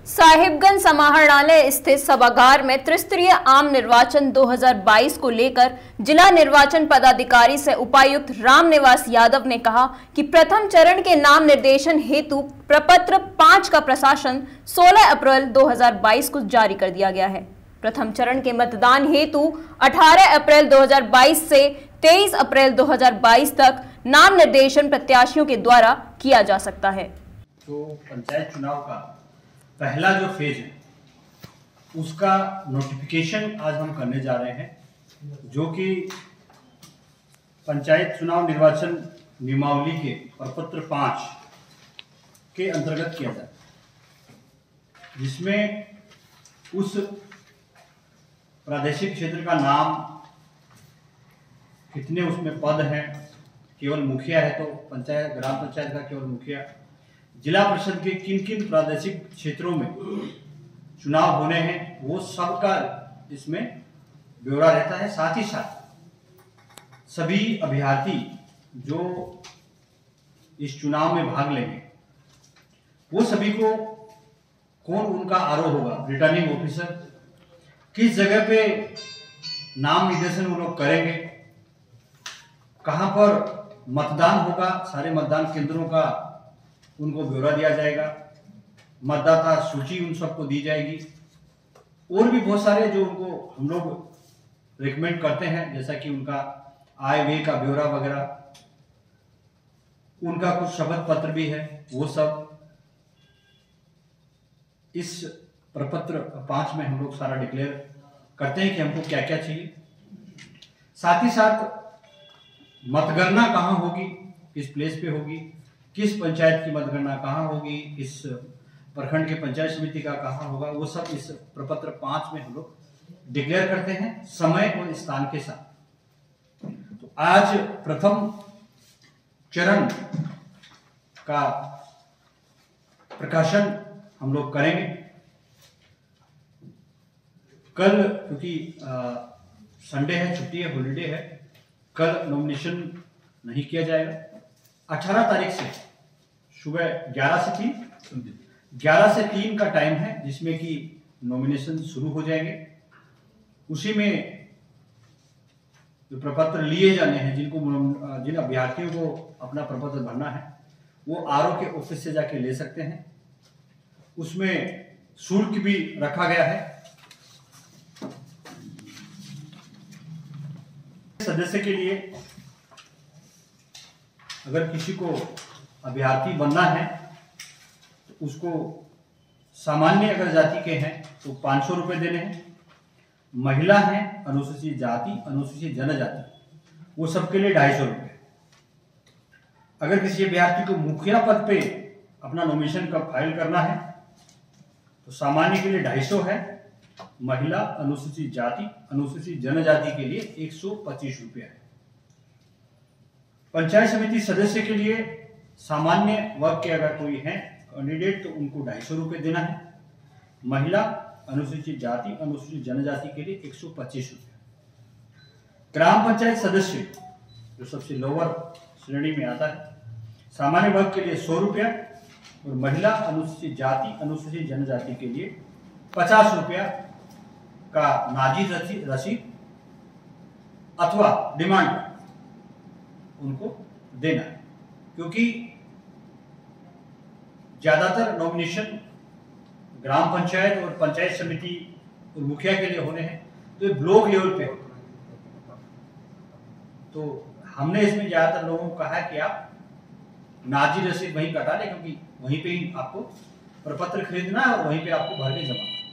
साहिबगंज समाहरणालय स्थित सभागार में त्रिस्तरीय आम निर्वाचन 2022 को लेकर जिला निर्वाचन पदाधिकारी से उपायुक्त रामनिवास यादव ने कहा कि प्रथम चरण के नाम निर्देशन हेतु प्रपत्र 5 का प्रशासन 16 अप्रैल 2022 को जारी कर दिया गया है। प्रथम चरण के मतदान हेतु 18 अप्रैल 2022 से 23 अप्रैल 2022 तक नाम निर्देशन प्रत्याशियों के द्वारा किया जा सकता है। तो पंचायत चुनाव का पहला जो फेज है उसका नोटिफिकेशन आज हम करने जा रहे हैं, जो कि पंचायत चुनाव निर्वाचन नियमावली के प्रपत्र 5 के अंतर्गत किया जाता है, जिसमें उस प्रादेशिक क्षेत्र का नाम, कितने उसमें पद हैं, केवल मुखिया है तो पंचायत ग्राम पंचायत का केवल मुखिया, जिला परिषद के किन किन प्रादेशिक क्षेत्रों में चुनाव होने हैं, वो सब का इसमें ब्यौरा रहता है। साथ ही साथ सभी अभ्यर्थी जो इस चुनाव में भाग लेंगे वो सभी को कौन उनका आरओ होगा, रिटर्निंग ऑफिसर, किस जगह पे नाम निर्देशन वो लोग करेंगे, कहां पर मतदान होगा, सारे मतदान केंद्रों का उनको ब्यौरा दिया जाएगा, मतदाता सूची उन सबको दी जाएगी, और भी बहुत सारे जो उनको हम लोग रिकमेंड करते हैं, जैसा कि उनका आय व्यय का ब्यौरा वगैरह, उनका कुछ शपथ पत्र भी है, वो सब इस प्रपत्र 5 में हम लोग सारा डिक्लेयर करते हैं कि हमको क्या क्या चाहिए। साथ ही साथ मतगणना कहाँ होगी, किस प्लेस पे होगी, किस पंचायत की मतगणना कहाँ होगी, इस प्रखंड के पंचायत समिति का कहाँ होगा, वो सब इस प्रपत्र 5 में हम लोग डिक्लेयर करते हैं, समय और स्थान के साथ। तो आज प्रथम चरण का प्रकाशन हम लोग करेंगे। कल क्योंकि संडे है, छुट्टी है, हॉलीडे है, कल नॉमिनेशन नहीं किया जाएगा। 18 तारीख से सुबह 11 से 3 का टाइम है, जिसमें कि नॉमिनेशन शुरू हो जाएंगे। उसी में जो प्रपत्र लिए जाने हैं, जिन अभ्यर्थियों को अपना प्रपत्र भरना है, वो आरओ के ऑफिस से जाके ले सकते हैं। उसमें शुल्क भी रखा गया है। सदस्य के लिए अगर किसी को अभ्यर्थी बनना है तो उसको सामान्य अगर जाति के हैं तो 500 रुपये देने हैं, महिला हैं, अनुसूचित जाति, अनुसूचित जनजाति, वो सबके लिए 250 रुपये। अगर किसी अभ्यर्थी को मुखिया पद पे अपना नॉमिनेशन का फाइल करना है तो सामान्य के लिए 250 है, महिला, अनुसूचित जाति, अनुसूचित जनजाति के लिए 125 रुपये है। पंचायत समिति सदस्य के लिए सामान्य वर्ग के अगर कोई है कैंडिडेट तो उनको 250 रुपये देना है, महिला, अनुसूचित जाति, अनुसूचित जनजाति के लिए 125 रुपये। ग्राम पंचायत सदस्य जो सबसे लोअर श्रेणी में आता है, सामान्य वर्ग के लिए 100 रुपया, और महिला, अनुसूचित जाति, अनुसूचित जनजाति के लिए 50 रुपया का नाजिर रसीद अथवा डिमांड उनको देना है। क्योंकि ज्यादातर नॉमिनेशन ग्राम पंचायत और पंचायत समिति और मुखिया के लिए होने हैं, तो ये ब्लॉक लेवल पे होते हैं। तो हमने इसमें ज्यादातर लोगों को कहा है कि आप नाजिर रसीद वहीं कटा लें, क्योंकि वहीं पे ही आपको प्रपत्र खरीदना है और वहीं पे आपको भर के जमा